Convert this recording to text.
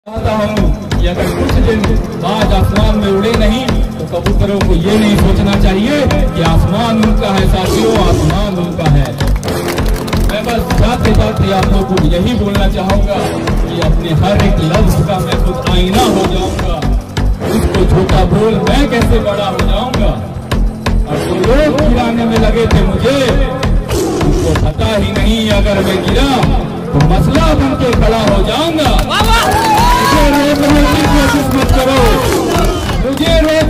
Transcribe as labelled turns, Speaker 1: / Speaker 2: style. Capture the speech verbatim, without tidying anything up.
Speaker 1: चाहता हूँ कि अगर कुछ दिन आज आसमान में उड़े नहीं तो कबूतरों को ये नहीं सोचना चाहिए कि आसमान उनका है। साथियों, आसमान उनका है। मैं बस जाते जाते आप लोगों को यही बोलना चाहूंगा कि अपने हर एक लफ्ज का मैं खुद आईना हो जाऊंगा। उसको झूठा बोल मैं कैसे बड़ा हो जाऊंगा। और जो लोग गिराने में लगे थे मुझे, उनको पता ही नहीं अगर मैं गिरा तो मसला बन के खड़ा हो जाऊंगा। मुझे रोकने की कोशिश मत करो, मुझे